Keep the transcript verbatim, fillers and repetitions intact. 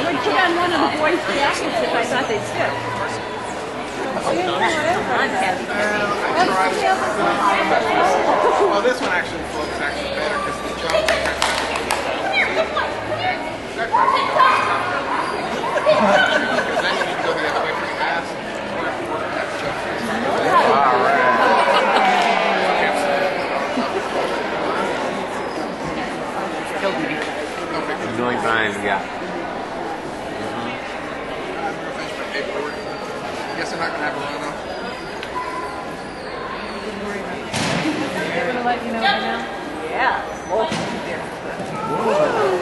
would put on one of the boys' jackets if I thought they'd fit. Well, this one actually floats actually better because the jump. That part is because then you need to go the other way pretty fast. All right. A million times, yeah. I guess I'm not going to have a run off. They're going to let you know right now? Yeah.